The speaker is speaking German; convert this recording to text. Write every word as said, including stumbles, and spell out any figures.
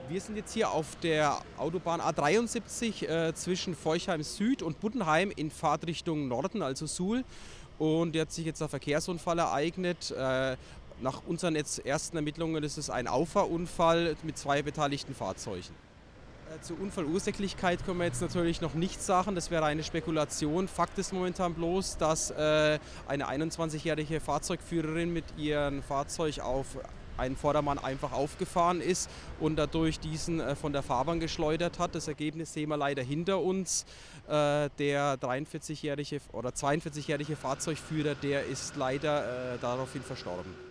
Wir sind jetzt hier auf der Autobahn A dreiundsiebzig äh, zwischen Forchheim Süd und Buddenheim in Fahrtrichtung Norden, also Suhl. Und hier hat sich jetzt ein Verkehrsunfall ereignet. Äh, nach unseren jetzt ersten Ermittlungen ist es ein Auffahrunfall mit zwei beteiligten Fahrzeugen. Äh, zur Unfallursächlichkeit können wir jetzt natürlich noch nichts sagen, das wäre eine Spekulation. Fakt ist momentan bloß, dass äh, eine einundzwanzigjährige Fahrzeugführerin mit ihrem Fahrzeug auf einen Vordermann einfach aufgefahren ist und dadurch diesen äh, von der Fahrbahn geschleudert hat. Das Ergebnis sehen wir leider hinter uns. Äh, der dreiundvierzigjährige oder zweiundvierzigjährige Fahrzeugführer, der ist leider äh, daraufhin verstorben.